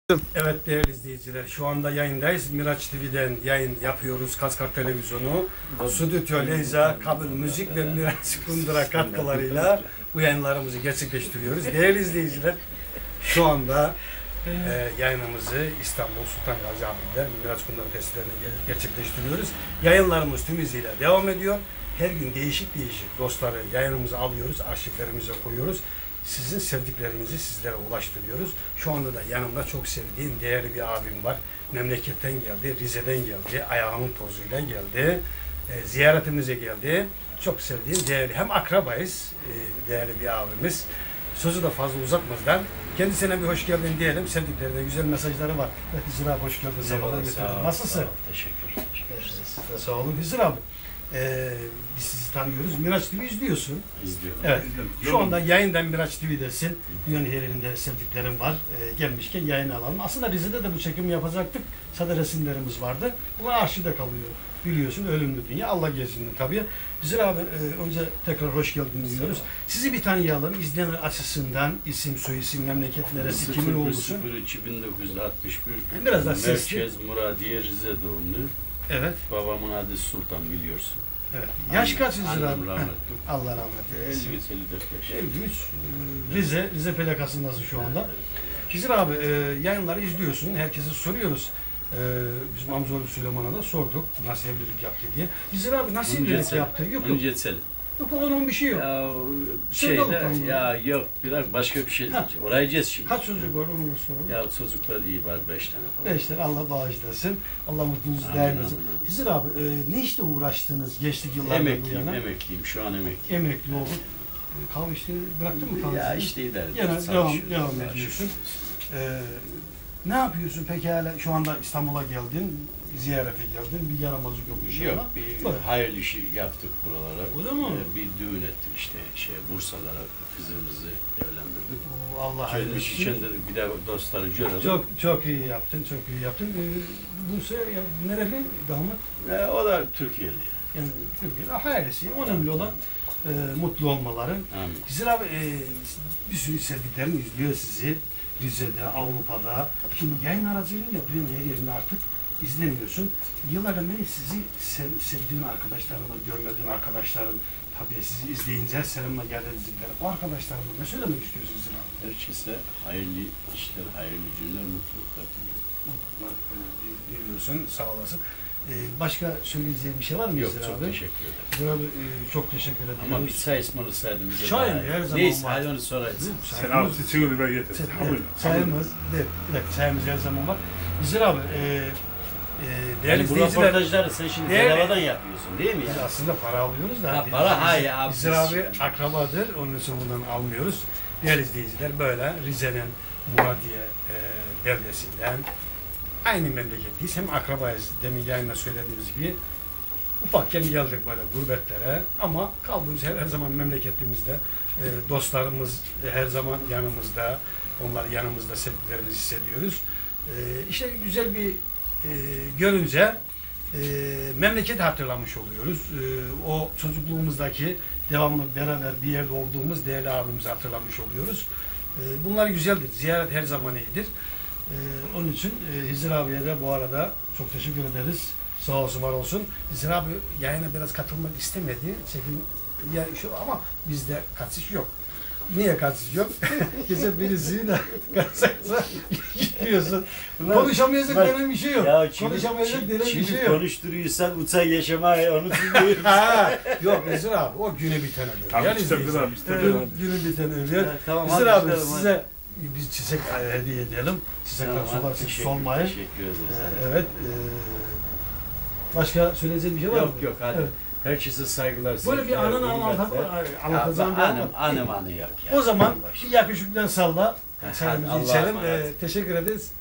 Evet değerli izleyiciler, şu anda yayındayız. Miraç TV'den yayın yapıyoruz. Kaskar Televizyonu, Stüdyo Leyza, Kabul Müzik ve Miraç Kundura katkılarıyla bu yayınlarımızı gerçekleştiriyoruz. Değerli izleyiciler, şu anda yayınımızı İstanbul Sultan Gazi Hamdi'de Miraç Kundura testlerine gerçekleştiriyoruz. Yayınlarımız tüm hızıyla devam ediyor. Her gün değişik dostları yayınımızı alıyoruz, arşivlerimize koyuyoruz. Sizin sevdiklerinizi sizlere ulaştırıyoruz. Şu anda da yanımda çok sevdiğim değerli bir abim var. Memleketten geldi, Rize'den geldi, ayağının tozuyla geldi, ziyaretimize geldi. Çok sevdiğim değerli, hem akrabayız, değerli bir abimiz. Sözü de fazla uzatmadan kendisine bir hoş geldin diyelim. Sevdiklerine güzel mesajları var. Evet, Hızır abi hoş geldin. Sabahlar getirdin. Nasılsın? Teşekkür ederim. Siz de sağ olun. Hızır abi. Biz sizi tanıyoruz. Miraç TV izliyorsun. İzliyorum. Evet. Şu anda yayından Miraç TV'desin. Dünyanın her yerinde sevdiklerim var. Gelmişken yayın alalım. Aslında Rize'de de bu çekimi yapacaktık. Sade resimlerimiz vardı. Bunlar arşivde kalıyor. Biliyorsun ölümlü dünya. Allah gezinin tabii. Hızır abi önce tekrar hoş geldiniz diyoruz. Sizi bir tanıyalım. İzleyen açısından isim, soyisim, memleket neresi, kimin oğlusun? 02 1961. Biraz daha sesli. Merkez Muradiye Rize doğumlu. Evet. Babamın adı Sultan biliyorsun. Evet. Yaş kaç Hızır abi? Annem rahmetli. Allah rahmet eylesin. 53-54 yaş. 53. Rize plakasındasın şu anda. Hızır abi yayınları izliyorsun. Herkese soruyoruz. Bizim Amcaoğlu Süleyman'a da sorduk. Nasıl evlilik yaptı diye. Hızır abi nasıl evlilik yaptı? Yok. Yok onun bir şey yok. Yok biraz başka bir şey. Orayacağız şimdi. Kaç çocuk var onu soralım. Ya çocuklar iyi var 5 tane falan. 5 tane Allah bağışlasın. Allah mutluluğunuzu daim etsin. Hızır abi ne işte uğraştınız gençlik yıllardan bu yana? Emekliyim şu an emekliyim. Emekli olduk. Kahve işte bıraktın mı kahve? Ya işte idare devam ediyorsun. Ne yapıyorsun peki hala şu anda İstanbul'a geldin, ziyarete geldin, bir yaramazlık yok inşallah. Yok, bir hayırlı işi yaptık buralara. O zaman bir düğün ettik işte Bursa'lara kızımızı evlendirdik. Allah hayırlı işi. İçen dedik bir de dostları görelim. Çok iyi yaptın, çok iyi yaptın. Bursa nereli damat? O da Türkiye'li. Yani Türkiye'de hayırlısı. Önemli olan mutlu olmaları. Hızır abi bir sürü sevdiklerini izliyor sizi. Rize'de, Avrupa'da. Şimdi yayın aracılığıyla dünyanın her yerinde artık izleniyorsun. Yıllardan beri sizi sevdiğin arkadaşlarınla, görmediğin arkadaşların, tabii sizi izleyince selamla geldiğinizler. O arkadaşlarına ne söylemek istiyorsunuz abi? Herkese hayırlı işler, hayırlı günler, mutluluklar diliyorum. Diliyorsun, sağ olasın. Başka söyleyeceğim bir şey var mı Yok, Hızır çok abi? teşekkür ederim. Hızır abi çok teşekkür ederim. Ama bir çay ısmarlasaydım bize çay daha mı? Her zaman neyse, var. hadi onu sorayız. Sen al çiçeğini ben getir. Çayımız, çayımız her zaman var. Hızır abi, değerli Yani bu izleyiciler, röportajları sen şimdi bedavadan yapıyorsun değil mi? biz aslında para alıyoruz da. Para hayır abi. Hızır abi akrabadır, onun için bundan almıyoruz. Değerli izleyiciler böyle Rize'nin Muradiye beldesinden aynı memleketliyiz, hem akrabayız, demin yayında söylediğimiz gibi. Ufakken geldik böyle gurbetlere ama kaldığımız her zaman memleketimizde, dostlarımız her zaman yanımızda, onlar yanımızda, sevdiklerimizi hissediyoruz. İşte güzel bir görünce memleketi hatırlamış oluyoruz. O çocukluğumuzdaki devamlı beraber bir yerde olduğumuz değerli abimizi hatırlamış oluyoruz. Bunlar güzeldir, ziyaret her zaman iyidir. Onun için Hızır abiye de bu arada çok teşekkür ederiz. Sağ olsun, var olsun. Hızır abi yayına biraz katılmak istemedi. Ama bizde kaçış yok. Niye kaçış yok? Gece birisiyle kaçacaksa gitmiyorsun. Konuşamayacak denen bir şey yok. Konuşamayacak denen bir şey yok. Konuşturuyorsan uçak yaşamaya onu dinliyoruz. Yok Hızır abi o günü biten ölüyor. Tamam, Yani günü biten ölüyor. Hızır abi size biz çiçek hediye edelim. Çiçekler solar, siz solmayın. Teşekkür ederiz. Evet. Başka söyleyeceğim bir şey var mı? Yok hadi. Evet. Herkese saygılar. Böyle bir anını anlatacağım bir anı. Anı yok ya. O zaman bir yakışıklıdan salla. Çayımızı içelim. Teşekkür ederiz.